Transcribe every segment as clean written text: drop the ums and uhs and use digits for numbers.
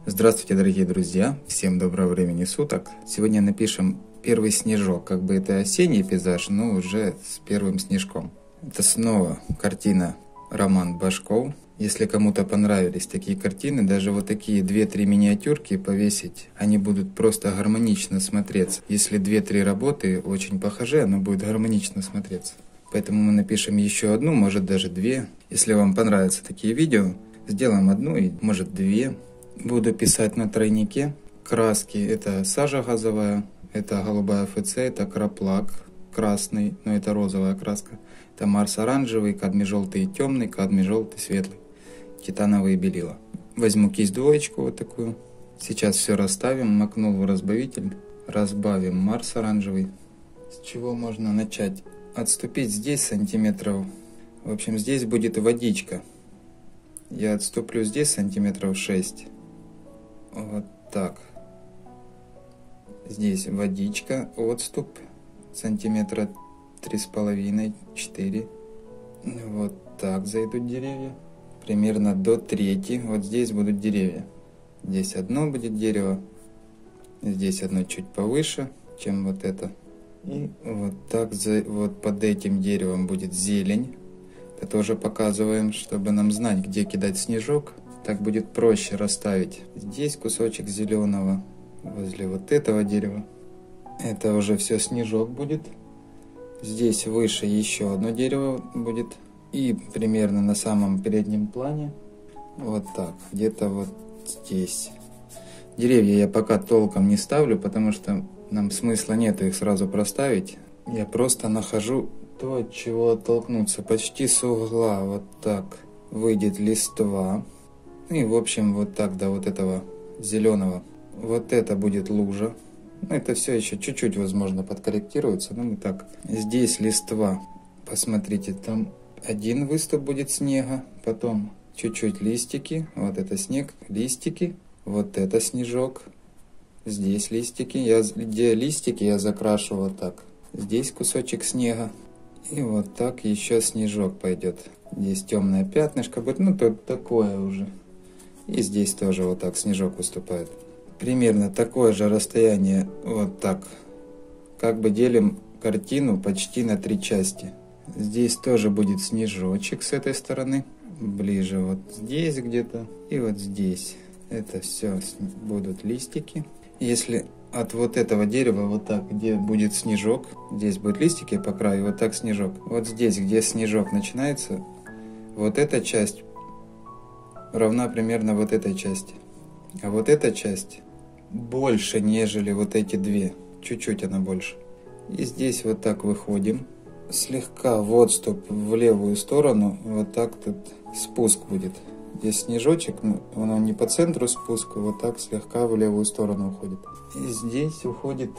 Здравствуйте, дорогие друзья! Всем доброго времени суток! Сегодня напишем первый снежок. Как бы это осенний пейзаж, но уже с первым снежком. Это снова картина Роман Башков. Если кому-то понравились такие картины, даже вот такие 2-3 миниатюрки повесить, они будут просто гармонично смотреться. Если 2-3 работы очень похожи, оно будет гармонично смотреться. Поэтому мы напишем еще одну, может даже 2. Если вам понравятся такие видео, сделаем одну и может 2. Буду писать на тройнике. Краски — это сажа газовая, это голубая ФЦ, это краплак красный, но это розовая краска. Это Марс оранжевый, кадмий желтый и темный, кадмий желтый светлый, титановые белила. Возьму кисть двоечку вот такую. Сейчас все расставим, макнул в разбавитель, разбавим Марс оранжевый. С чего можно начать? Отступить здесь сантиметров. В общем, здесь будет водичка. Я отступлю здесь сантиметров 6. Вот так. Здесь водичка, отступ сантиметра 3,5-4. Вот так зайдут деревья. Примерно до трети. Вот здесь будут деревья. Здесь одно будет дерево. Здесь одно чуть повыше, чем вот это. И вот так вот под этим деревом будет зелень. Это тоже показываем, чтобы нам знать, где кидать снежок. Так будет проще расставить. Здесь кусочек зеленого возле вот этого дерева. Это уже все снежок будет. Здесь выше еще одно дерево будет. И примерно на самом переднем плане. Вот так. Где-то вот здесь. Деревья я пока толком не ставлю, потому что нам смысла нет их сразу проставить. Я просто нахожу то, от чего оттолкнуться. Почти с угла. Вот так выйдет листва. И в общем вот так до вот этого зеленого. Вот это будет лужа. Это все еще чуть-чуть возможно подкорректируется. Но мы так. Здесь листва. Посмотрите, там один выступ будет снега. Потом чуть-чуть листики. Вот это снег, листики. Вот это снежок. Здесь листики. Где листики я закрашу вот так. Здесь кусочек снега. И вот так еще снежок пойдет. Здесь темное пятнышко будет. Ну, то такое уже. И здесь тоже вот так снежок выступает. Примерно такое же расстояние вот так. Как бы делим картину почти на 3 части. Здесь тоже будет снежочек с этой стороны. Ближе вот здесь где-то. И вот здесь. Это все будут листики. Если от вот этого дерева вот так, где будет снежок, здесь будут листики по краю, вот так снежок. Вот здесь, где снежок начинается, вот эта часть равна примерно вот этой части. А вот эта часть больше, нежели вот эти две. Чуть-чуть она больше. И здесь вот так выходим. Слегка в отступ в левую сторону. Вот так тут спуск будет. Здесь снежочек, он не по центру спуска, вот так слегка в левую сторону уходит. И здесь уходит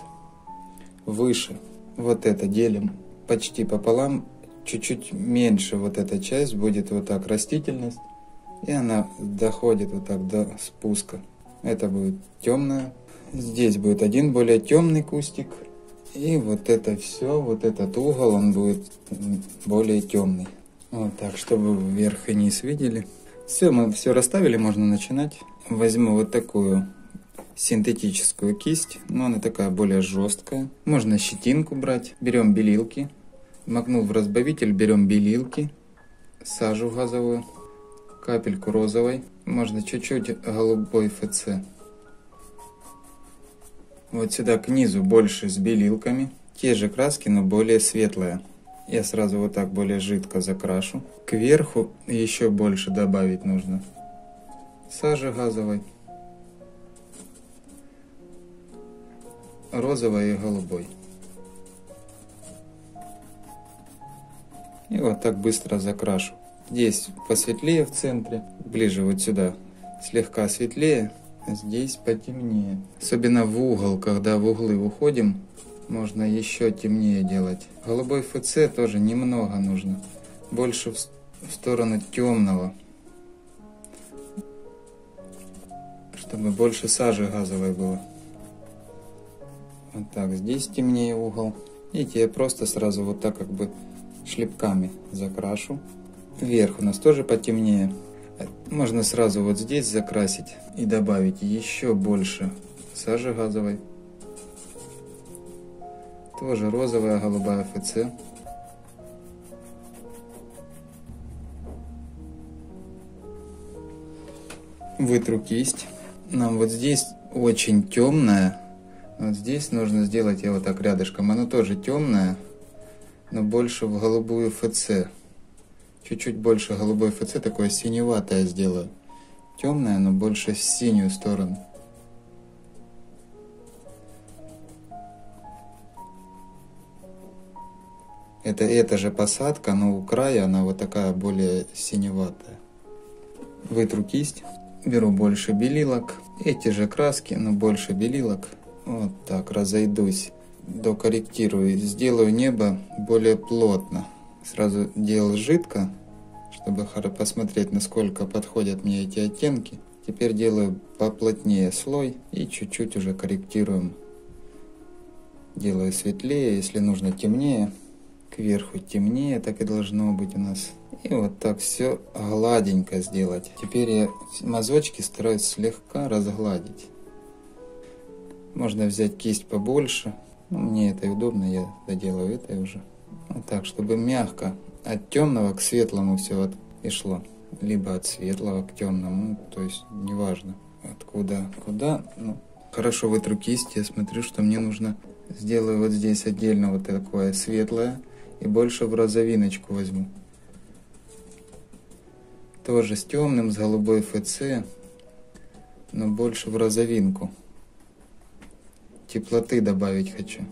выше. Вот это делим почти пополам. Чуть-чуть меньше вот эта часть будет вот так растительность. И она доходит вот так до спуска. Это будет темное. Здесь будет один более темный кустик. И вот это все, вот этот угол, он будет более темный. Вот так, чтобы вверх и низ видели. Все, мы все расставили, можно начинать. Возьму вот такую синтетическую кисть. Но она такая более жесткая. Можно щетинку брать. Берем белилки. Макнул в разбавитель, берем белилки. Сажу газовую. Капельку розовой, можно чуть-чуть голубой ФЦ. Вот сюда к низу больше с белилками. Те же краски, но более светлые. Я сразу вот так более жидко закрашу. Кверху еще больше добавить нужно сажи газовой. Розовой и голубой. И вот так быстро закрашу. Здесь посветлее в центре, ближе вот сюда слегка светлее, а здесь потемнее. Особенно в угол, когда в углы уходим, можно еще темнее делать. Голубой ФЦ тоже немного нужно, больше в сторону темного, чтобы больше сажи газовой было. Вот так, здесь темнее угол. Видите, я просто сразу вот так как бы шлепками закрашу. Вверх у нас тоже потемнее. Можно сразу вот здесь закрасить и добавить еще больше сажи газовой. Тоже розовая, голубая ФЦ. Вытру кисть. Нам вот здесь очень темная. Вот здесь нужно сделать, я вот так рядышком, оно тоже темное, но больше в голубую ФЦ. Чуть-чуть больше голубой ФЦ, такое синеватое сделаю. Темное, но больше в синюю сторону. Это же посадка, но у края она вот такая более синеватая. Вытру кисть, беру больше белилок, эти же краски, но больше белилок. Вот так, разойдусь, докорректирую, сделаю небо более плотно. Сразу делал жидко, чтобы посмотреть, насколько подходят мне эти оттенки. Теперь делаю поплотнее слой и чуть-чуть уже корректируем. Делаю светлее, если нужно темнее. Кверху темнее, так и должно быть у нас. И вот так все гладенько сделать. Теперь я мазочки стараюсь слегка разгладить. Можно взять кисть побольше. Мне это удобно, я доделаю это уже. Вот так, чтобы мягко от темного к светлому все и шло. Либо от светлого к темному, то есть неважно откуда, куда. Хорошо вытру кисть, я смотрю, что мне нужно. Сделаю вот здесь отдельно вот такое светлое. И больше в розовиночку возьму. Тоже с темным, с голубой ФЦ, но больше в розовинку. Теплоты добавить хочу.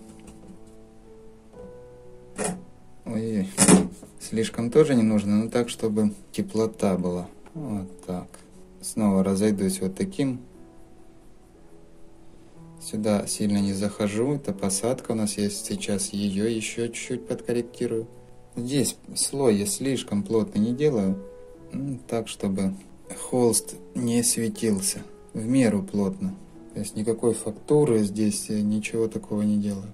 Ой, слишком тоже не нужно, но так, чтобы теплота была. Вот так. Снова разойдусь вот таким. Сюда сильно не захожу, это посадка у нас есть, сейчас ее еще чуть-чуть подкорректирую. Здесь слой я слишком плотно не делаю, так, чтобы холст не светился, в меру плотно. То есть никакой фактуры здесь, ничего такого не делаю.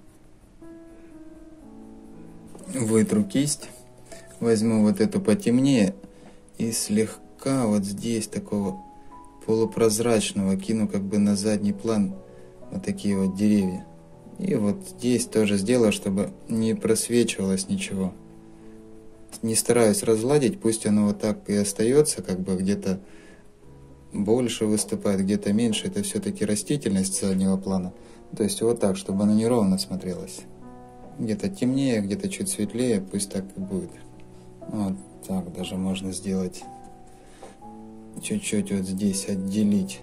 Вытру кисть, возьму вот эту потемнее и слегка вот здесь такого полупрозрачного кину как бы на задний план. Вот такие вот деревья. И вот здесь тоже сделаю, чтобы не просвечивалось ничего. Не стараюсь разгладить, пусть оно вот так и остается, как бы где-то больше выступает, где-то меньше. Это все-таки растительность заднего плана. То есть вот так, чтобы оно неровно смотрелось. Где-то темнее, где-то чуть светлее, пусть так и будет. Вот так даже можно сделать. Чуть-чуть вот здесь отделить.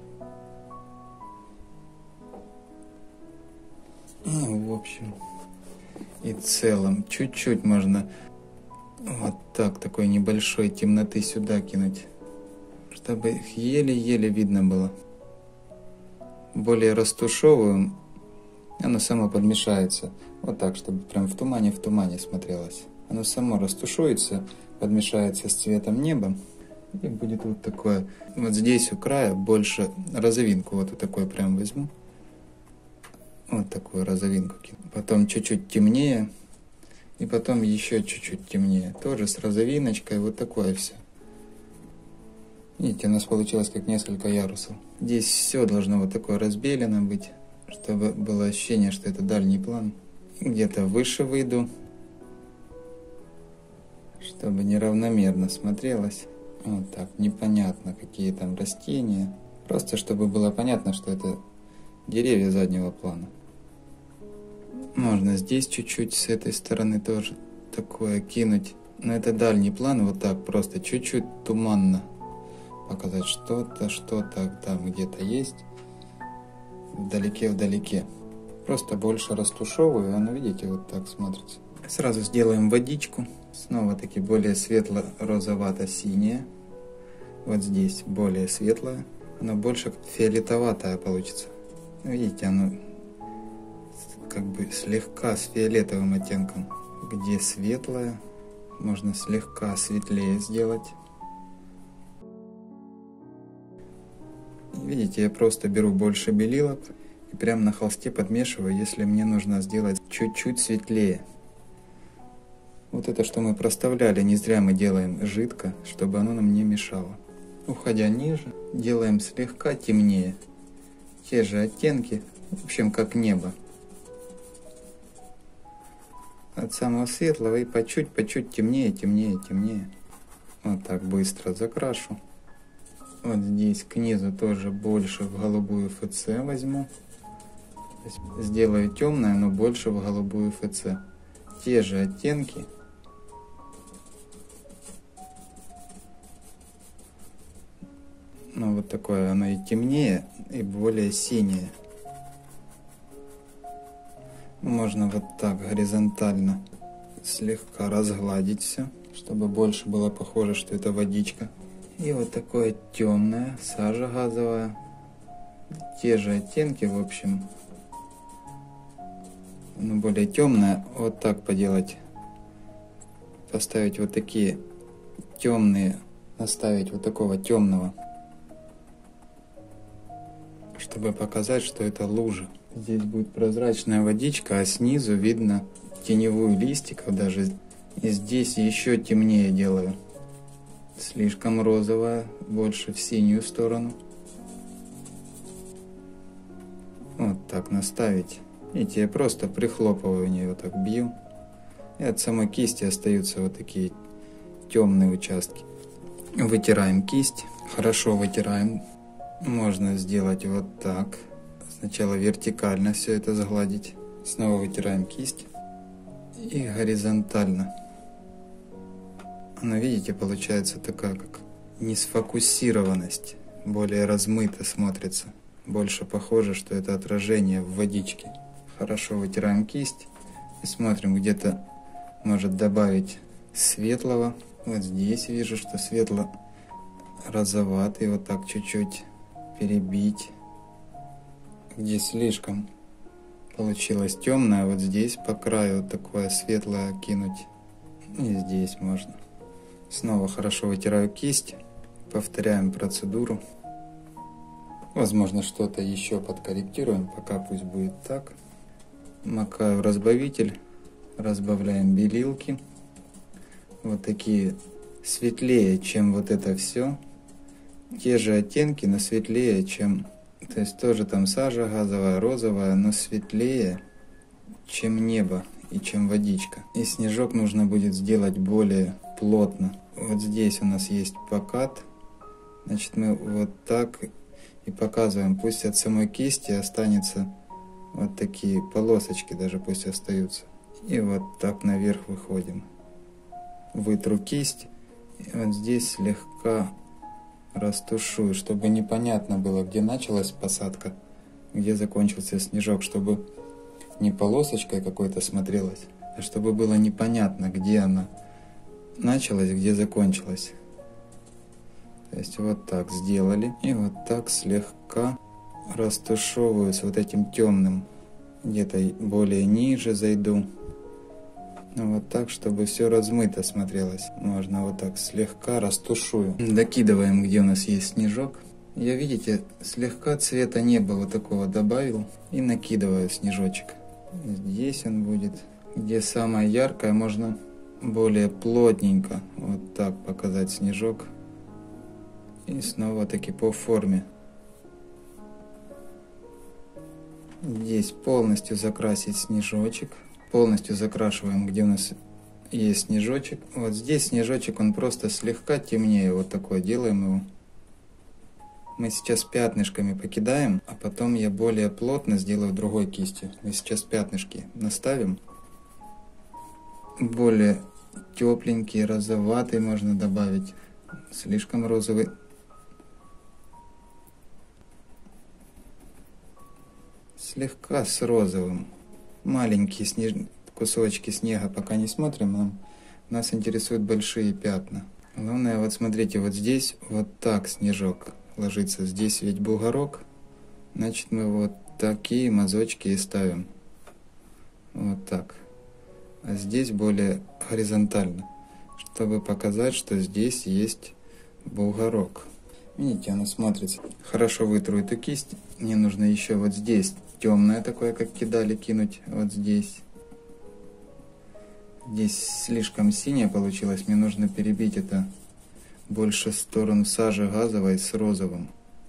В общем и целом, чуть-чуть можно вот так, такой небольшой темноты сюда кинуть, чтобы их еле-еле видно было. Более растушевываем, оно само подмешается. Вот так, чтобы прям в тумане смотрелось. Оно само растушуется, подмешается с цветом неба. И будет вот такое. Вот здесь у края больше розовинку, вот такой прям возьму. Вот такую розовинку кину. Потом чуть-чуть темнее. И потом еще чуть-чуть темнее. Тоже с розовиночкой. Вот такое все. Видите, у нас получилось как несколько ярусов. Здесь все должно вот такое разбелено быть, чтобы было ощущение, что это дальний план. Где-то выше выйду, чтобы неравномерно смотрелось. Вот так, непонятно, какие там растения. Просто чтобы было понятно, что это деревья заднего плана. Можно здесь чуть-чуть с этой стороны тоже такое кинуть. Но это дальний план, вот так просто чуть-чуть туманно показать что-то там где-то есть. Вдалеке. Просто больше растушевываю, и оно, видите, вот так смотрится. Сразу сделаем водичку. Снова таки более светло-розовато-синее. Вот здесь более светлое. Оно больше фиолетоватое получится. Видите, оно как бы слегка с фиолетовым оттенком. Где светлое, можно слегка светлее сделать. Видите, я просто беру больше белилок и прямо на холсте подмешиваю, если мне нужно сделать чуть-чуть светлее. Вот это, что мы проставляли, не зря мы делаем жидко, чтобы оно нам не мешало. Уходя ниже, делаем слегка темнее. Те же оттенки, в общем, как небо. От самого светлого и по чуть темнее, темнее, темнее. Вот так быстро закрашу. Вот здесь к низу тоже больше в голубую ФЦ возьму. Сделаю темное, но больше в голубую ФЦ. Те же оттенки. Но вот такое оно и темнее, и более синее. Можно вот так горизонтально слегка разгладить все, чтобы больше было похоже, что это водичка. И вот такое темное, сажа газовая. Те же оттенки, в общем, но более темное. Вот так поделать. Поставить вот такие темные, наставить вот такого темного, чтобы показать, что это лужа. Здесь будет прозрачная водичка, а снизу видно теневую листиков даже. И здесь еще темнее делаю. Слишком розовая, больше в синюю сторону. Вот так наставить. Видите, я просто прихлопываю в нее, вот так бью. И от самой кисти остаются вот такие темные участки. Вытираем кисть. Хорошо вытираем. Можно сделать вот так. Сначала вертикально все это сгладить. Снова вытираем кисть. И горизонтально. Она, видите, получается такая, как несфокусированность. Более размыто смотрится. Больше похоже, что это отражение в водичке. Хорошо вытираем кисть. И смотрим, где-то может добавить светлого. Вот здесь вижу, что светло-розоватый. Вот так чуть-чуть перебить. Где слишком получилось темное, вот здесь по краю вот такое светлое кинуть. И здесь можно. Снова хорошо вытираю кисть. Повторяем процедуру. Возможно, что-то еще подкорректируем. Пока пусть будет так. Макаю разбавитель. Разбавляем белилки. Вот такие светлее, чем вот это все. Те же оттенки, но светлее, чем... То есть тоже там сажа газовая, розовая, но светлее, чем небо и чем водичка. И снежок нужно будет сделать более плотно. Вот здесь у нас есть покат. Значит, мы вот так и показываем. Пусть от самой кисти останется вот такие полосочки, даже пусть остаются. И вот так наверх выходим. Вытру кисть. И вот здесь слегка растушую, чтобы непонятно было, где началась посадка, где закончился снежок, чтобы не полосочкой какой-то смотрелась, а чтобы было непонятно, где она началась, где закончилась. То есть вот так сделали, и вот так слегка растушевываю с вот этим темным, где-то более ниже зайду. Вот так, чтобы все размыто смотрелось. Можно вот так слегка растушую. Докидываем, где у нас есть снежок. Я, видите, слегка цвета неба вот такого добавил. И накидываю снежочек. Здесь он будет. Где самое яркое, можно более плотненько вот так показать снежок. И снова таки по форме. Здесь полностью закрасить снежочек. Полностью закрашиваем, где у нас есть снежочек. Вот здесь снежочек, он просто слегка темнее. Вот такой делаем его. Мы сейчас пятнышками покидаем, а потом я более плотно сделаю другой кистью. Мы сейчас пятнышки наставим. Более тепленький, розоватый можно добавить. Слишком розовый. Слегка с розовым. Маленькие кусочки снега пока не смотрим, нас интересуют большие пятна. Главное, вот смотрите, вот здесь вот так снежок ложится. Здесь ведь бугорок, значит мы вот такие мазочки и ставим. Вот так. А здесь более горизонтально, чтобы показать, что здесь есть бугорок. Видите, оно смотрится. Хорошо вытру эту кисть. Мне нужно еще вот здесь темное такое, как кидали, кинуть. Вот здесь. Здесь слишком синее получилось. Мне нужно перебить это больше в сторону сажи газовой с розовым.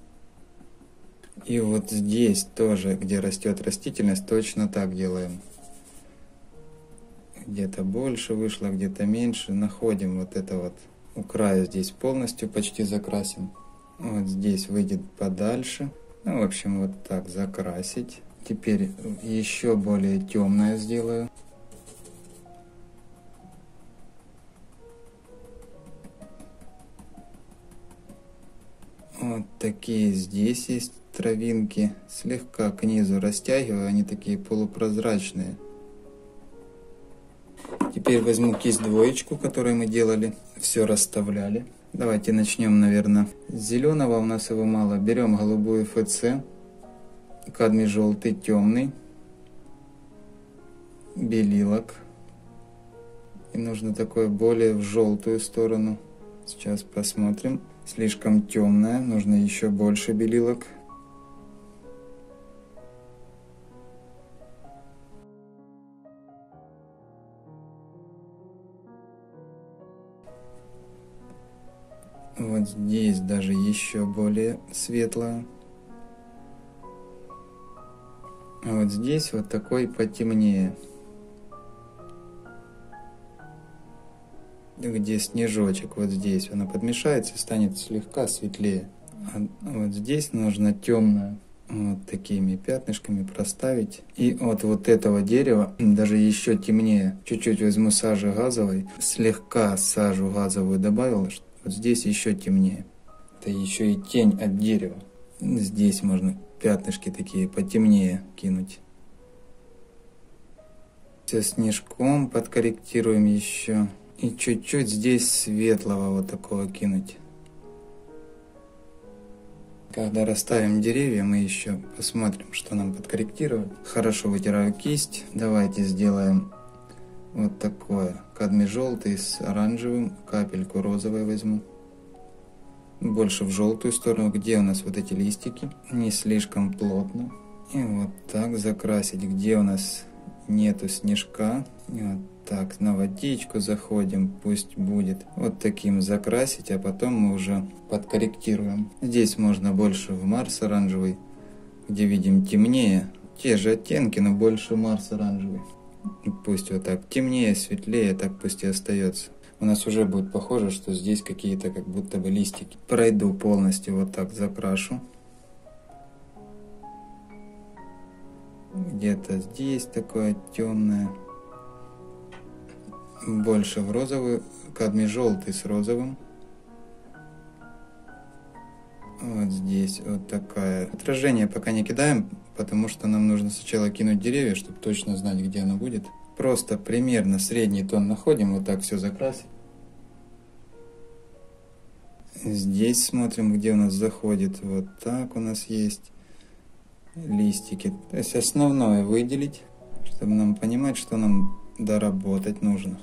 И вот здесь тоже, где растет растительность, точно так делаем. Где-то больше вышло, где-то меньше. Находим вот это вот. У края здесь полностью почти закрасим. Вот здесь выйдет подальше. Ну, в общем, вот так закрасить. Теперь еще более темное сделаю. Вот такие здесь есть травинки. Слегка к низу растягиваю, они такие полупрозрачные. Теперь возьму кисть двоечку, которую мы делали, все расставляли. Давайте начнем, наверное, с зеленого, у нас его мало. Берем голубую ФЦ, кадмий желтый, темный, белилок. И нужно такое более в желтую сторону. Сейчас посмотрим. Слишком темная, нужно еще больше белилок. Вот здесь даже еще более светлая. А вот здесь вот такой потемнее. Где снежочек, вот здесь она подмешается и станет слегка светлее. А вот здесь нужно темное. Вот такими пятнышками проставить. И от вот этого дерева даже еще темнее. Чуть-чуть возьму сажи газовой. Слегка сажу газовую добавил. Вот здесь еще темнее. Это еще и тень от дерева. Здесь можно пятнышки такие потемнее кинуть. Все снежком подкорректируем еще. И чуть-чуть здесь светлого вот такого кинуть. Когда расставим деревья, мы еще посмотрим, что нам подкорректировать. Хорошо вытираю кисть. Давайте сделаем вот такое. Кадмий желтый с оранжевым. Капельку розовой возьму. Больше в желтую сторону, где у нас вот эти листики. Не слишком плотно. И вот так закрасить, где у нас нету снежка. И вот так на водичку заходим, пусть будет. Вот таким закрасить, а потом мы уже подкорректируем. Здесь можно больше в Марс оранжевый, где видим темнее. Те же оттенки, но больше Марс оранжевый. Пусть вот так темнее, светлее, так пусть и остается. У нас уже будет похоже, что здесь какие-то как будто бы листики. Пройду полностью, вот так закрашу. Где-то здесь такое темное. Больше в розовый, кадмий желтый с розовым. Вот здесь вот такая. Отражение пока не кидаем, потому что нам нужно сначала кинуть деревья, чтобы точно знать, где оно будет. Просто примерно средний тон находим, вот так все закрасить. Здесь смотрим, где у нас заходит. Вот так у нас есть листики. То есть основное выделить, чтобы нам понимать, что нам доработать нужно.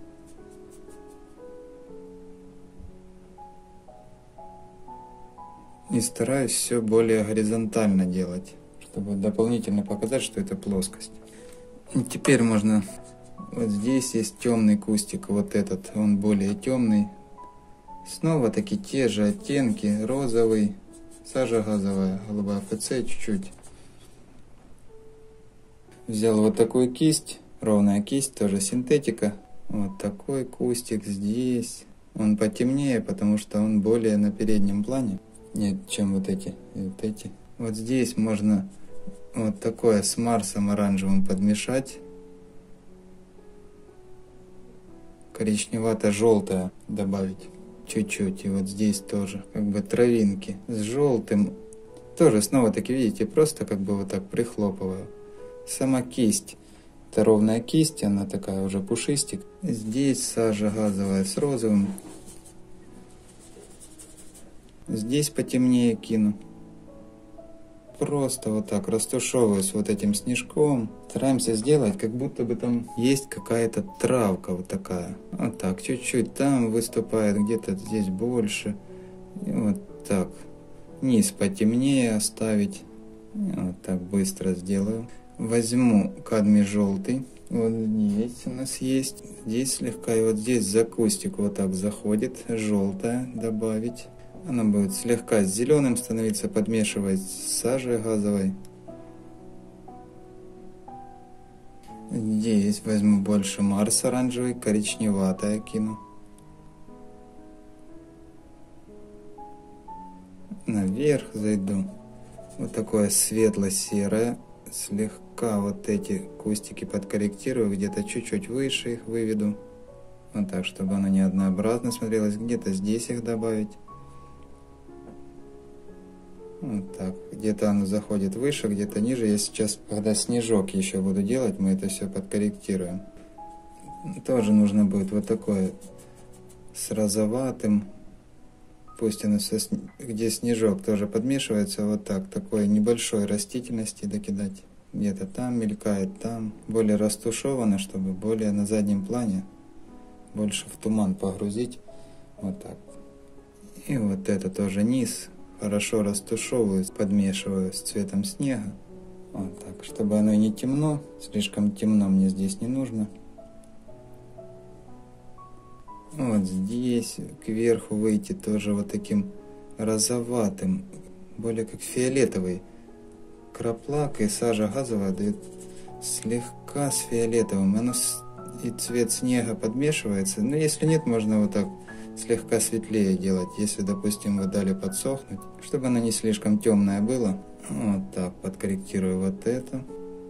И стараюсь все более горизонтально делать, чтобы дополнительно показать, что это плоскость. И теперь можно... Вот здесь есть темный кустик, вот этот, он более темный. Снова таки те же оттенки, розовый, сажа газовая, голубая ФЦ чуть-чуть. Взял вот такую кисть, ровная кисть, тоже синтетика. Вот такой кустик здесь. Он потемнее, потому что он более на переднем плане, нет, чем вот эти и вот эти. Вот здесь можно вот такое с Марсом оранжевым подмешать. Коричневато-желтое добавить чуть-чуть. И вот здесь тоже как бы травинки с желтым. Тоже снова таки, видите, просто как бы вот так прихлопываю. Сама кисть. Это ровная кисть, она такая уже пушистик. Здесь сажа газовая с розовым. Здесь потемнее кину. Просто вот так растушевываюсь вот этим снежком. Стараемся сделать, как будто бы там есть какая-то травка вот такая. Вот так, чуть-чуть там выступает, где-то здесь больше. И вот так. Низ потемнее оставить. И вот так быстро сделаю. Возьму кадмий желтый. Вот здесь у нас есть. Здесь слегка. И вот здесь за кустик вот так заходит. Желтое добавить. Она будет слегка с зеленым становиться, подмешивать с сажей газовой. Здесь возьму больше Марс оранжевый, коричневатое кину. Наверх зайду. Вот такое светло-серое. Слегка вот эти кустики подкорректирую, где-то чуть-чуть выше их выведу. Вот так, чтобы оно не однообразно смотрелось. Где-то здесь их добавить. Вот так. Где-то оно заходит выше, где-то ниже. Я сейчас, когда снежок еще буду делать, мы это все подкорректируем. Тоже нужно будет вот такое с розоватым. Пусть оно где снежок тоже подмешивается, вот так. Такой небольшой растительности докидать. Где-то там мелькает, там. Более растушевано, чтобы более на заднем плане. Больше в туман погрузить. Вот так. И вот это тоже низ. Хорошо растушевываю, подмешиваю с цветом снега. Вот так, чтобы оно не темно. Слишком темно мне здесь не нужно. Вот здесь кверху выйти тоже вот таким розоватым, более как фиолетовый. Краплак и сажа газовая дает слегка с фиолетовым. Оно и цвет снега подмешивается. Но если нет, можно вот так слегка светлее делать, если, допустим, вы дали подсохнуть, чтобы оно не слишком темное было. Вот так подкорректирую вот это.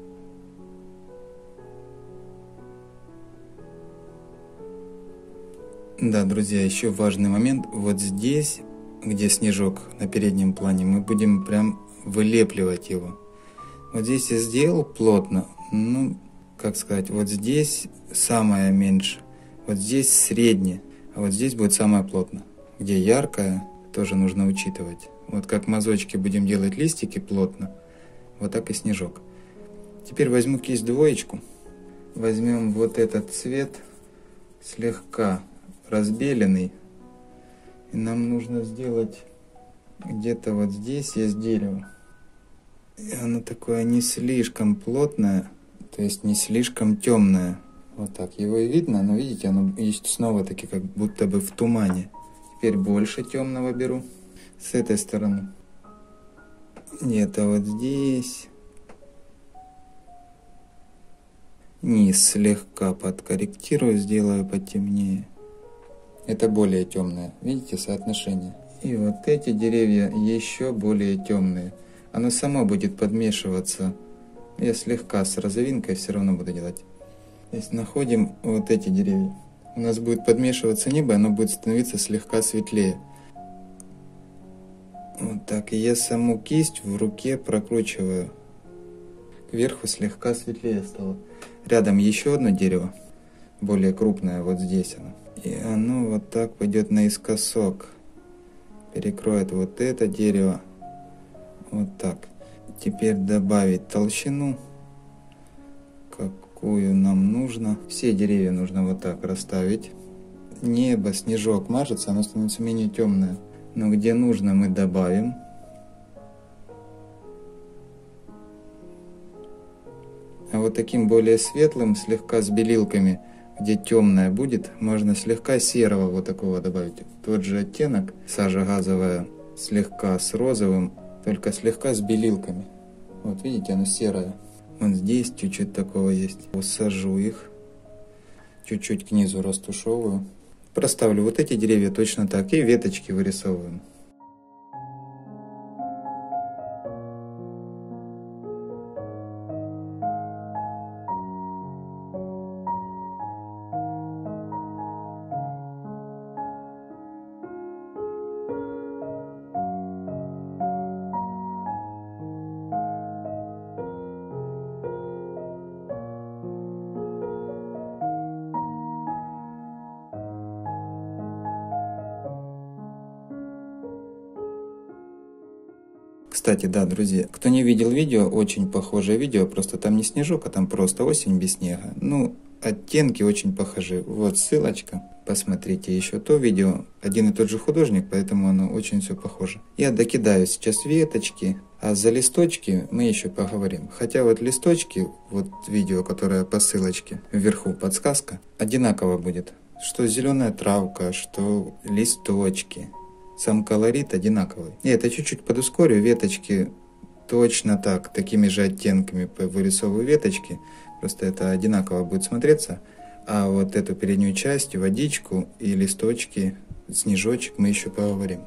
Да, друзья, еще важный момент. Вот здесь, где снежок на переднем плане, мы будем прям вылепливать его. Вот здесь я сделал плотно, ну, как сказать, вот здесь самое меньше, вот здесь среднее. А вот здесь будет самое плотно. Где яркое, тоже нужно учитывать. Вот как мазочки будем делать листики плотно, вот так и снежок. Теперь возьму кисть двоечку. Возьмем вот этот цвет, слегка разбеленный. И нам нужно сделать где-то вот здесь есть дерево. И оно такое не слишком плотное, то есть не слишком темное. Вот так его и видно, но видите, оно снова таки как будто бы в тумане. Теперь больше темного беру с этой стороны. Где-то вот здесь. Низ слегка подкорректирую, сделаю потемнее. Это более темное. Видите соотношение? И вот эти деревья еще более темные. Оно само будет подмешиваться. Я слегка с розовинкой все равно буду делать. Если находим вот эти деревья, у нас будет подмешиваться небо, оно будет становиться слегка светлее. Вот так. И я саму кисть в руке прокручиваю. Кверху слегка светлее стало. Рядом еще одно дерево, более крупное, вот здесь оно. И оно вот так пойдет наискосок. Перекроет вот это дерево. Вот так. Теперь добавить толщину, какую нам нужно. Все деревья нужно вот так расставить. Небо, снежок мажется, оно становится менее темное. Но где нужно, мы добавим. А вот таким более светлым, слегка с белилками, где темное будет, можно слегка серого вот такого добавить. Тот же оттенок, сажа газовая, слегка с розовым, только слегка с белилками. Вот видите, оно серое. Вот здесь чуть-чуть такого есть. Усажу их, чуть-чуть к низу растушевываю. Проставлю вот эти деревья точно так и веточки вырисовываем. Кстати, да, друзья, кто не видел видео, очень похожее видео, просто там не снежок, а там просто осень без снега. Ну, оттенки очень похожи. Вот ссылочка. посмотрите еще то видео. Один и тот же художник, поэтому оно очень все похоже. Я докидаю сейчас веточки, а за листочки мы еще поговорим. Хотя вот листочки, вот видео, которое по ссылочке вверху, подсказка, одинаково будет. Что зеленая травка, что листочки. Сам колорит одинаковый. И это чуть-чуть подускорю, веточки точно так, такими же оттенками вырисовываю веточки. Просто это одинаково будет смотреться. А вот эту переднюю часть, водичку и листочки, снежочек мы еще поговорим.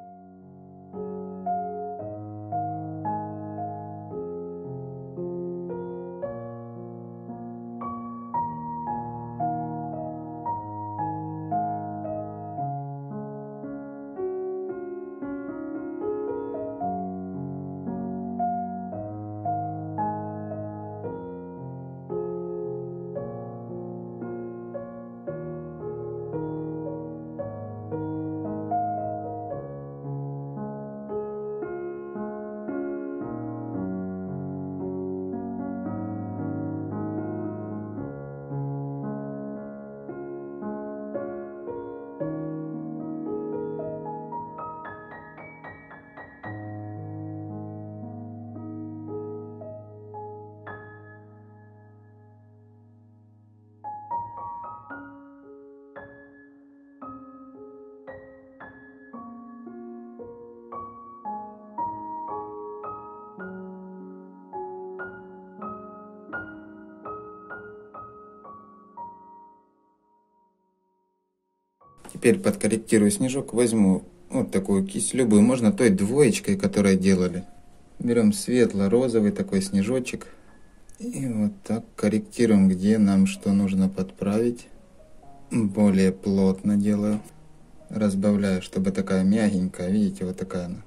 Теперь подкорректирую снежок, возьму вот такую кисть, любую, можно той двоечкой, которой делали. Берем светло-розовый такой снежочек и вот так корректируем, где нам что нужно подправить. Более плотно делаю, разбавляю, чтобы такая мягенькая, видите, вот такая она,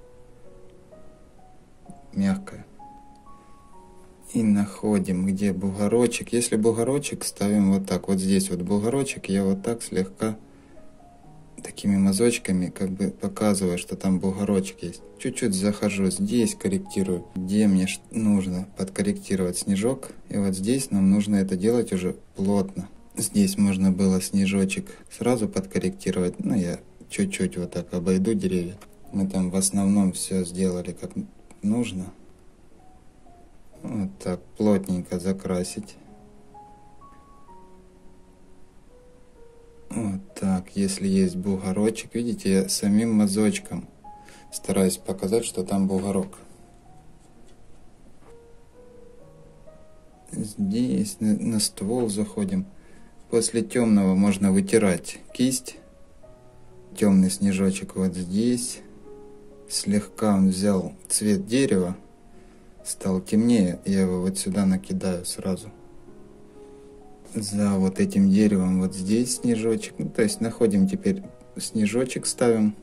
мягкая. И находим, где бугорочек. Если бугорочек, ставим вот так, вот здесь вот бугорочек, я вот так слегка такими мазочками как бы показываю, что там бугорочек есть. Чуть-чуть захожу, здесь корректирую, где мне нужно подкорректировать снежок. И вот здесь нам нужно это делать уже плотно. Здесь можно было снежочек сразу подкорректировать, но я чуть-чуть вот так обойду деревья. Мы там в основном все сделали как нужно. Вот так плотненько закрасить. Вот так, если есть бугорочек, видите, я самим мазочком стараюсь показать, что там бугорок. Здесь на ствол заходим. После темного можно вытирать кисть. Темный снежочек вот здесь. Слегка он взял цвет дерева, стал темнее, я его вот сюда накидаю сразу. За вот этим деревом вот здесь снежочек. Ну, то есть находим теперь снежочек, ставим.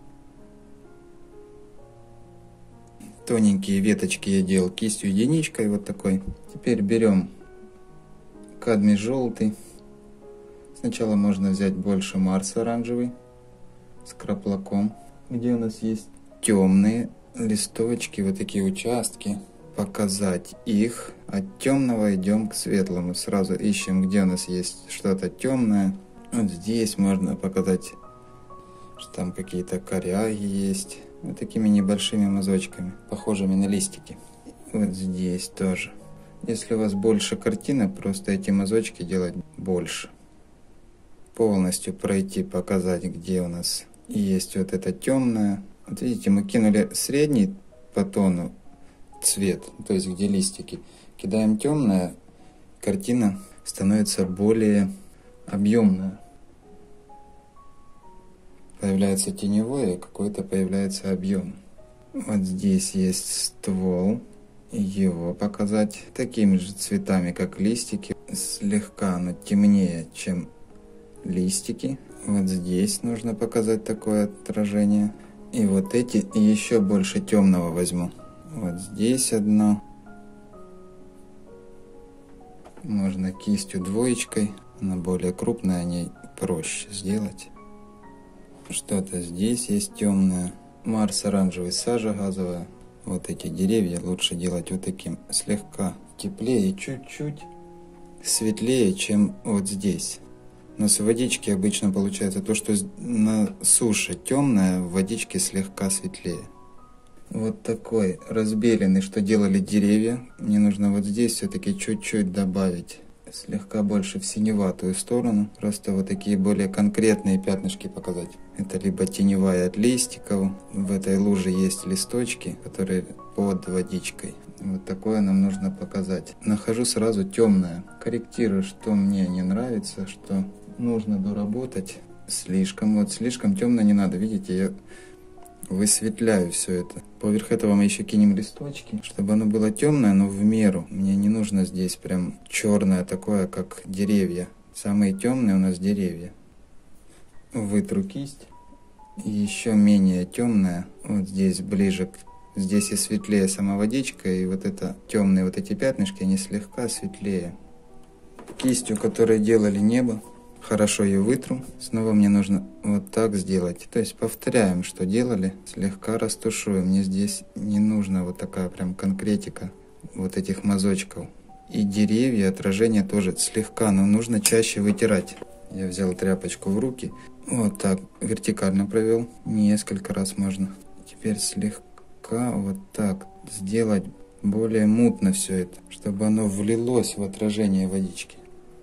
Тоненькие веточки я делал кистью единичкой вот такой. Теперь берем кадмий желтый. Сначала можно взять больше Марс оранжевый с краплаком. Где у нас есть темные листочки, вот такие участки. Показать их. От темного идем к светлому. Сразу ищем, где у нас есть что-то темное. Вот здесь можно показать, что там какие-то коряги есть. Вот такими небольшими мазочками, похожими на листики. Вот здесь тоже. Если у вас больше картины, просто эти мазочки делать больше. Полностью пройти, показать, где у нас есть вот это темное. Вот видите, мы кинули средний по тону цвет, то есть где листики. Кидаем темное, картина становится более объемная. Появляется теневое, какой-то появляется объем. Вот здесь есть ствол, его показать такими же цветами, как листики. Слегка оно темнее, чем листики. Вот здесь нужно показать такое отражение. И вот эти еще больше темного возьму. Вот здесь одно. Можно кистью двоечкой, она более крупная, о ней проще сделать. Что-то здесь есть темное. Марс оранжевый, сажа газовая. Вот эти деревья лучше делать вот таким, слегка теплее, чуть-чуть светлее, чем вот здесь. Но с водички обычно получается то, что на суше темное, в водичке слегка светлее. Вот такой разбеленный, что делали деревья. Мне нужно вот здесь все-таки чуть-чуть добавить. Слегка больше в синеватую сторону. Просто вот такие более конкретные пятнышки показать. Это либо теневая от листиков. В этой луже есть листочки, которые под водичкой. Вот такое нам нужно показать. Нахожу сразу темное. Корректирую, что мне не нравится, что нужно доработать. Слишком темно не надо. Видите, я высветляю все это. Поверх этого мы еще кинем листочки, чтобы оно было темное, но в меру. Мне не нужно здесь прям черное такое, как деревья. Самые темные у нас деревья. Вытру кисть. И еще менее темная. Вот здесь ближе к... Здесь и светлее сама водичка, и вот это темные вот эти пятнышки, они слегка светлее. Кистью, которой делали небо, хорошо ее вытру. Снова мне нужно вот так сделать. То есть повторяем, что делали. Слегка растушуем. Мне здесь не нужна вот такая прям конкретика вот этих мазочков. И деревья, отражение тоже слегка, но нужно чаще вытирать. Я взял тряпочку в руки. Вот так вертикально провел. Несколько раз можно. Теперь слегка вот так сделать более мутно все это, чтобы оно влилось в отражение водички.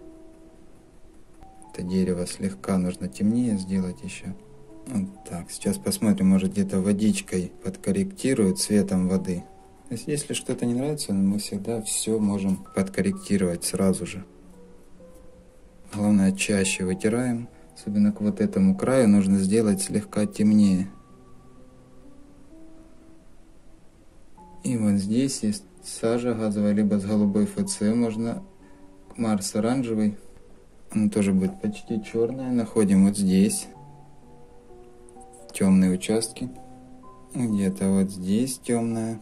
Это дерево слегка нужно темнее сделать еще. Вот так. Сейчас посмотрим, может где-то водичкой подкорректирует цветом воды. То есть, если что-то не нравится, мы всегда все можем подкорректировать сразу же. Главное, чаще вытираем. Особенно к вот этому краю нужно сделать слегка темнее. И вот здесь есть сажа газовая, либо с голубой ФЦ можно. Марс оранжевый. Оно тоже будет почти черное. Находим вот здесь темные участки. Где-то вот здесь темное.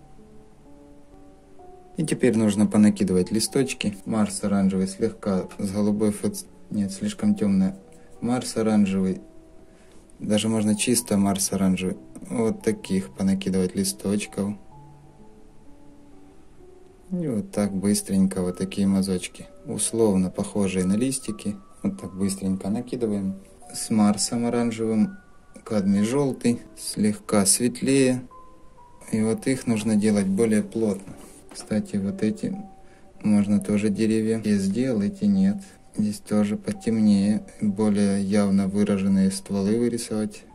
И теперь нужно понакидывать листочки. Марс оранжевый слегка с голубой ФЦ. Нет, слишком темное. Марс оранжевый. Даже можно чисто Марс оранжевый. Вот таких понакидывать листочков. И вот так быстренько вот такие мазочки. Условно похожие на листики. Вот так быстренько накидываем. С Марсом оранжевым. Кадмий желтый. Слегка светлее. И вот их нужно делать более плотно. Кстати, вот эти можно тоже деревья. Я сделал, эти нет. Здесь тоже потемнее. Более явно выраженные стволы вырисовать.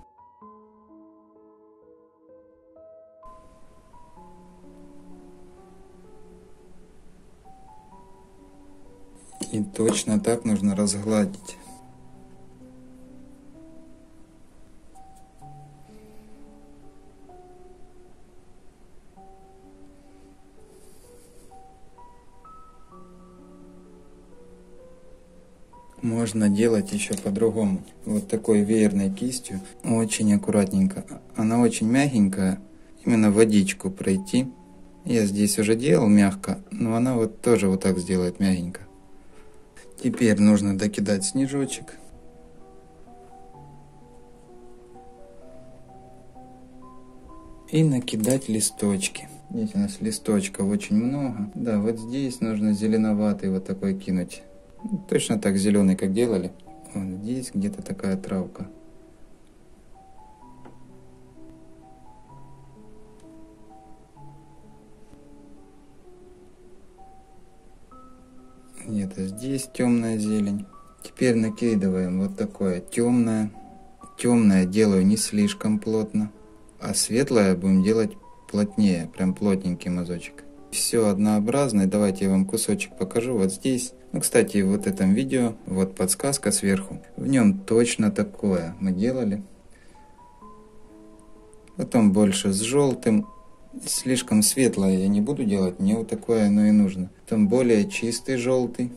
И точно так нужно разгладить. Можно делать еще по-другому. Вот такой веерной кистью. Очень аккуратненько. Она очень мягенькая. Именно водичку пройти. Я здесь уже делал мягко, но она вот тоже вот так сделает мягенько. Теперь нужно докидать снежочек. И накидать листочки. Здесь у нас листочков очень много. Да, вот здесь нужно зеленоватый вот такой кинуть. Точно так зеленый, как делали. Вот здесь где-то такая травка. Где-то здесь темная зелень. Теперь накидываем вот такое темное. Темное делаю не слишком плотно, а светлое будем делать плотнее, прям плотненький мазочек. Все однообразное. Давайте я вам кусочек покажу вот здесь. Ну, кстати, вот в этом видео, вот подсказка сверху. В нем точно такое мы делали. Потом больше с желтым. Слишком светлое я не буду делать, мне вот такое оно и нужно. Потом более чистый желтый.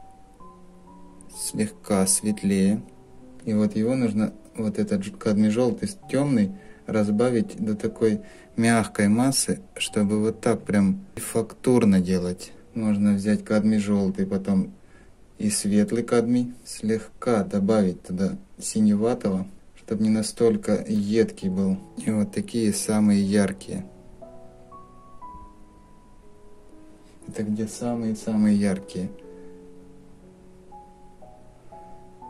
Слегка светлее. И вот его нужно, вот этот кадмий желтый темный, разбавить до такой мягкой массы, чтобы вот так прям фактурно делать. Можно взять кадмий желтый, потом и светлый кадмий, слегка добавить туда синеватого, чтобы не настолько едкий был. И вот такие самые яркие. Это где самые-самые яркие.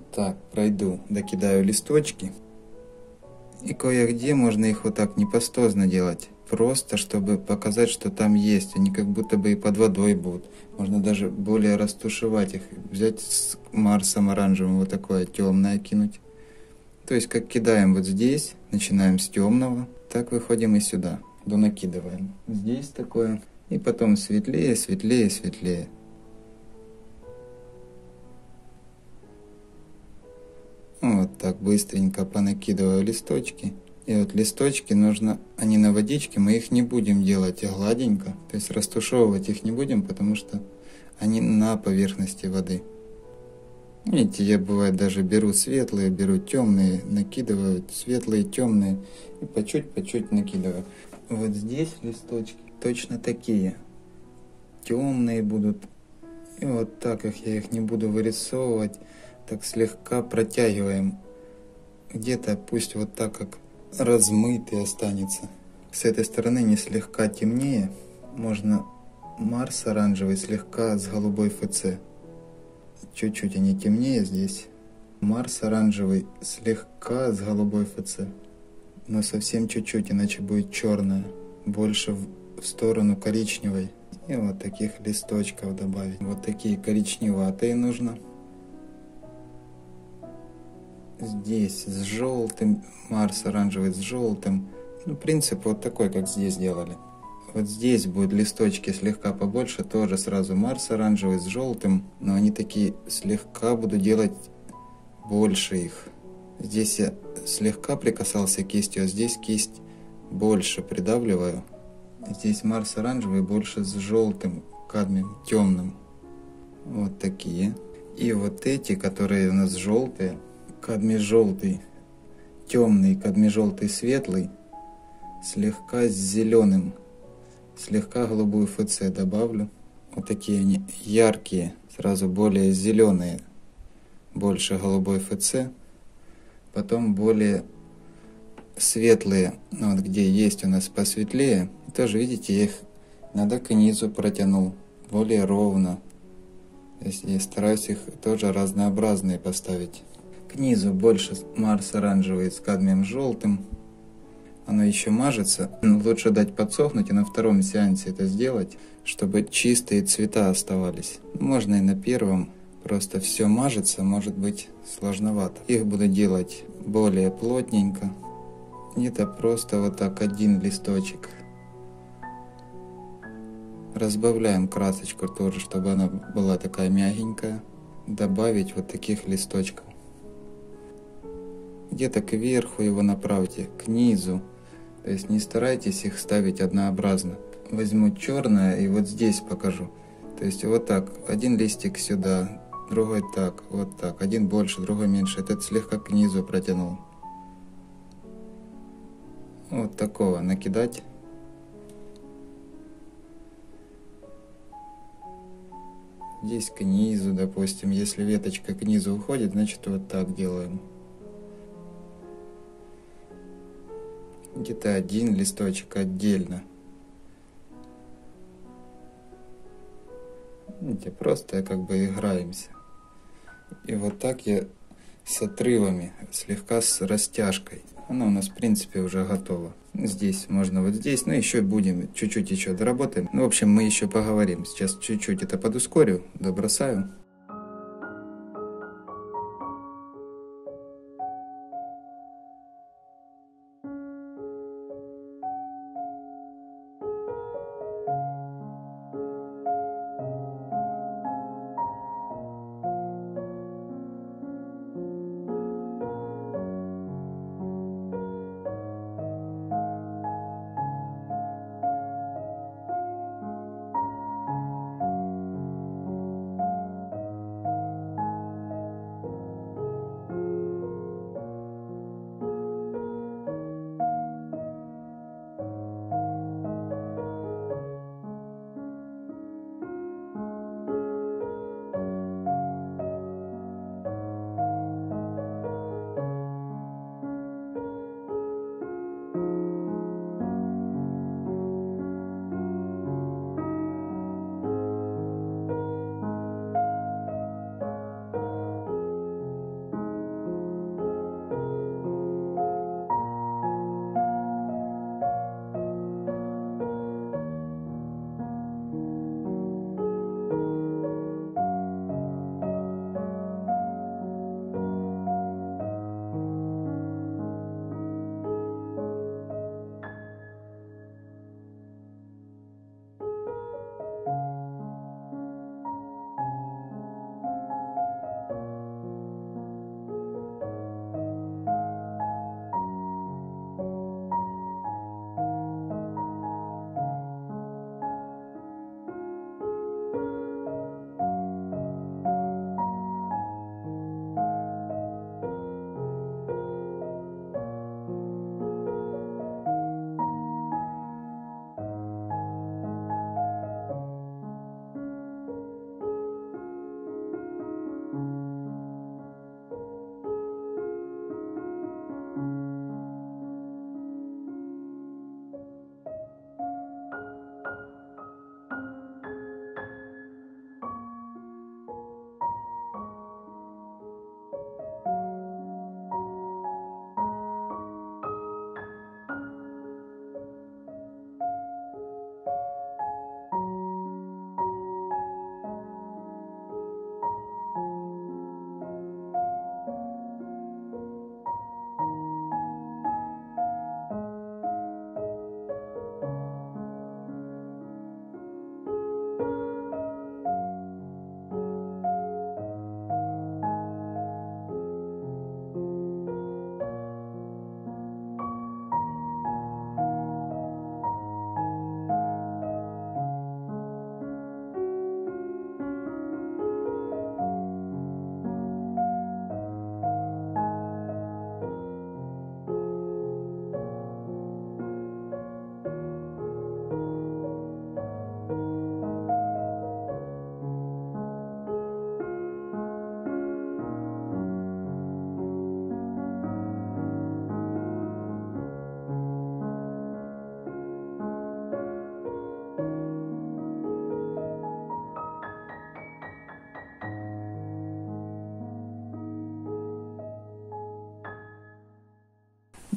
так пройду, докидаю листочки. И кое-где можно их вот так непастозно делать. Просто, чтобы показать, что там есть. Они как будто бы и под водой будут. Можно даже более растушевать их. Взять с Марсом оранжевым вот такое темное кинуть. То есть, как кидаем вот здесь, начинаем с темного, так выходим и сюда. Накидываем. Здесь такое. И потом светлее, светлее, светлее. Вот так быстренько понакидываю листочки. И вот листочки нужно, они на водичке, мы их не будем делать гладенько. То есть растушевывать их не будем, потому что они на поверхности воды. Видите, я бывает даже беру светлые, беру темные, накидываю светлые, темные и по чуть накидываю. Вот здесь листочки точно такие. Темные будут. И вот так их я их не буду вырисовывать. Так слегка протягиваем. Где-то пусть вот так как размытый останется. С этой стороны не слегка темнее. Можно Марс оранжевый слегка с голубой ФЦ. Чуть-чуть они темнее здесь. Марс оранжевый слегка с голубой ФЦ. Но совсем чуть-чуть, иначе будет черная. Больше в сторону коричневой. И вот таких листочков добавить. Вот такие коричневатые нужно. Здесь с желтым. Марс оранжевый с желтым. Ну, принцип вот такой, как здесь делали. Вот здесь будут листочки слегка побольше, тоже сразу Марс оранжевый с желтым, но они такие слегка буду делать больше их. Здесь я слегка прикасался кистью, а здесь кисть больше придавливаю. Здесь Марс оранжевый больше с желтым кадмием, темным. Вот такие. И вот эти, которые у нас желтые, кадмий желтый, темный, кадмий желтый светлый, слегка с зеленым. Слегка голубую ФЦ добавлю. Вот такие они яркие, сразу более зеленые, больше голубой ФЦ. Потом более светлые, вот где есть у нас посветлее. Тоже видите, я их надо к низу протянул, более ровно. То есть я стараюсь их тоже разнообразные поставить. К низу больше Марс оранжевый с кадмием желтым. Оно еще мажется, лучше дать подсохнуть и на втором сеансе это сделать, чтобы чистые цвета оставались. Можно и на первом, просто все мажется, может быть сложновато. Их буду делать более плотненько. Это просто вот так один листочек. Разбавляем красочку тоже, чтобы она была такая мягенькая. Добавить вот таких листочков. Где-то кверху его направьте, к низу. То есть не старайтесь их ставить однообразно. Возьму черное и вот здесь покажу. То есть вот так, один листик сюда, другой так, вот так. Один больше, другой меньше. Этот слегка к низу протянул. Вот такого накидать. Здесь к низу, допустим. Если веточка к низу уходит, значит вот так делаем. Где-то один листочек отдельно. Видите, просто как бы играемся. И вот так я с отрывами, слегка с растяжкой. Она у нас в принципе уже готова. Здесь можно вот здесь, но еще будем, чуть-чуть еще доработаем. Ну, в общем, мы еще поговорим. Сейчас чуть-чуть это подускорю, добросаю.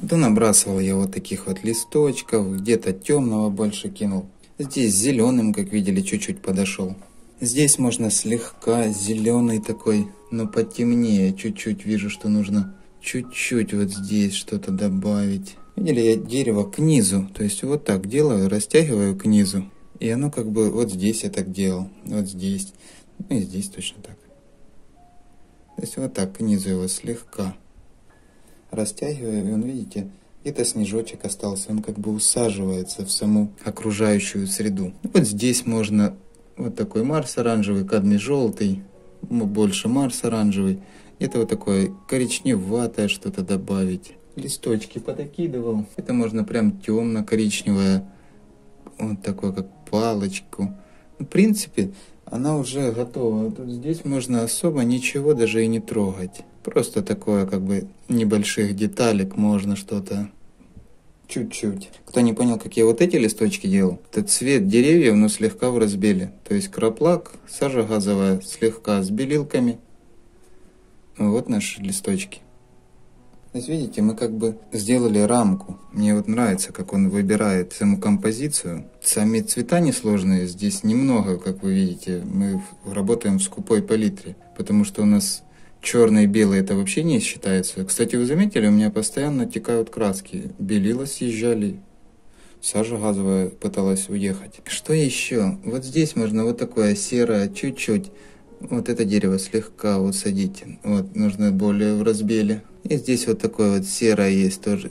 Да набрасывал я вот таких вот листочков, где-то темного больше кинул. Здесь зеленым, как видели, чуть-чуть подошел. Здесь можно слегка зеленый такой, но потемнее. Чуть-чуть вижу, что нужно чуть-чуть вот здесь что-то добавить. Видели, я дерево к низу, то есть вот так делаю, растягиваю к низу. И оно как бы вот здесь я так делал, вот здесь, ну и здесь точно так. То есть вот так к низу его слегка растягиваю, и он, видите, где-то снежочек остался, он как бы усаживается в саму окружающую среду. Вот здесь можно вот такой Марс оранжевый, кадмий желтый, больше Марс оранжевый. Это вот такое коричневатое что-то добавить. Листочки подокидывал. Это можно прям темно-коричневое, вот такое как палочку. В принципе, она уже готова. Тут здесь можно особо ничего даже и не трогать. Просто такое как бы небольших деталек можно что-то чуть-чуть. Кто не понял, как я вот эти листочки делал, это цвет деревьев, но слегка в разбеле. То есть краплак, сажа газовая, слегка с белилками. Вот наши листочки. То есть, видите, мы как бы сделали рамку. Мне вот нравится, как он выбирает саму композицию. Сами цвета несложные, здесь немного, как вы видите. Мы работаем в скупой палитре, потому что у нас черный и белый это вообще не считается. Кстати, вы заметили, у меня постоянно текают краски. Белила съезжали, сажа газовая пыталась уехать. Что еще? Вот здесь можно вот такое серое, чуть-чуть. Вот это дерево слегка вот садите. Вот, нужно более в разбеле. И здесь вот такое вот серое есть тоже.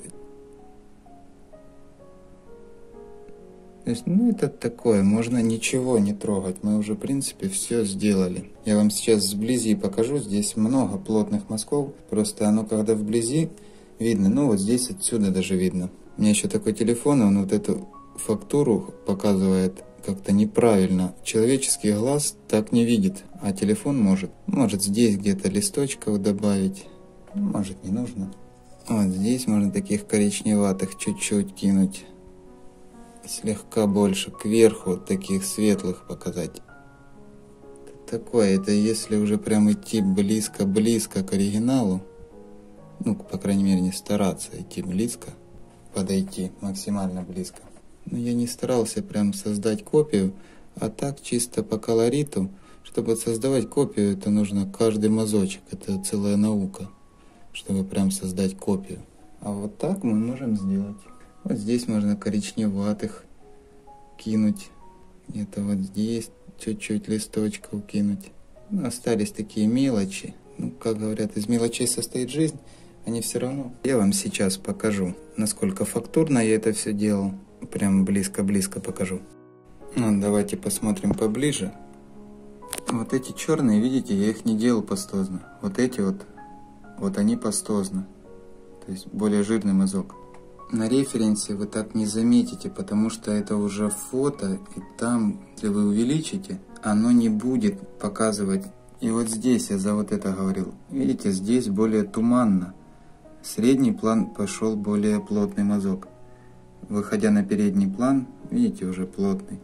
То есть, ну это такое, можно ничего не трогать. Мы уже, в принципе, все сделали. Я вам сейчас сблизи покажу. Здесь много плотных мазков. Просто оно, когда вблизи, видно. Ну вот здесь отсюда даже видно. У меня еще такой телефон, он вот эту фактуру показывает как-то неправильно. Человеческий глаз так не видит, а телефон может. Может здесь где-то листочков добавить, может не нужно. Вот здесь можно таких коричневатых чуть-чуть кинуть. Слегка больше кверху таких светлых показать. Такое, это если уже прям идти близко-близко к оригиналу. Ну, по крайней мере, не стараться идти близко. Подойти максимально близко. Но я не старался прям создать копию, а так чисто по колориту. Чтобы создавать копию, это нужно каждый мазочек, это целая наука, чтобы прям создать копию. А вот так мы можем сделать. Вот здесь можно коричневатых кинуть, где-то вот здесь чуть-чуть листочков кинуть. Ну, остались такие мелочи. Ну, как говорят, из мелочей состоит жизнь, они все равно. Я вам сейчас покажу, насколько фактурно я это все делал. Прям близко-близко покажу. Ну, давайте посмотрим поближе. Вот эти черные, видите, я их не делал пастозно. Вот эти вот они пастозно. То есть более жирный мазок. На референсе вы так не заметите, потому что это уже фото, и там, если вы увеличите, оно не будет показывать. И вот здесь я за вот это говорил. Видите, здесь более туманно. Средний план пошел более плотный мазок. Выходя на передний план, видите, уже плотный.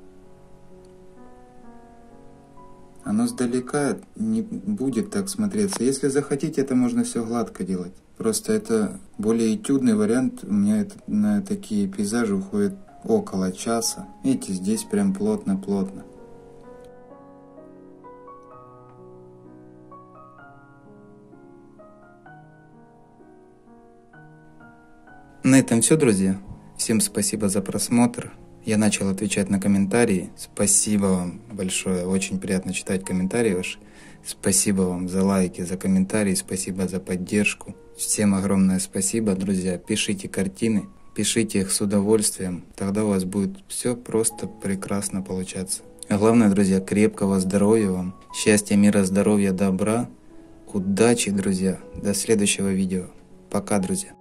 Оно сдалека не будет так смотреться. Если захотите, это можно все гладко делать. Просто это более этюдный вариант. У меня на такие пейзажи уходит около часа. Видите, здесь прям плотно-плотно. На этом все, друзья. Всем спасибо за просмотр. Я начал отвечать на комментарии. Спасибо вам большое. Очень приятно читать комментарии ваши. Спасибо вам за лайки, за комментарии. Спасибо за поддержку. Всем огромное спасибо, друзья. Пишите картины. Пишите их с удовольствием. Тогда у вас будет все просто прекрасно получаться. А главное, друзья, крепкого здоровья вам. Счастья, мира, здоровья, добра. Удачи, друзья. До следующего видео. Пока, друзья.